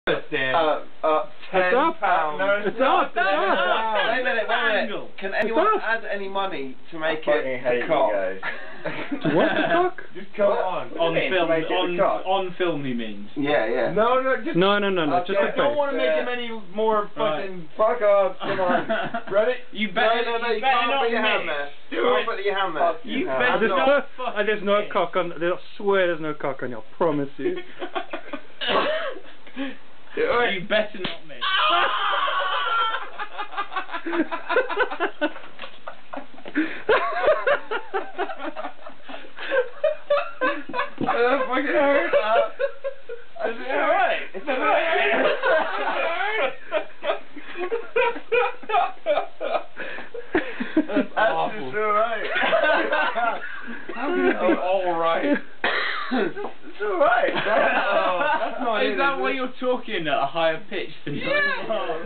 £10. No, it's up. Wait a minute. Can anyone add any money to make it a cock? To what the cock? Just come on. On film, he means. Yeah. No, just... No, just I a don't face. want to make him any more fucking... Fuck off, come on. Ready? You better No, you you better can't not put your hand mix. there. You can't put your hand there. You better not fucking There's no mix. cock on. I swear there's no cock on you. I promise you. You better not miss. That fucking hurt. Is it alright? Is it alright? That's just alright. How can it be alright? It's alright. That's not Is that why you're talking at a higher pitch than normal?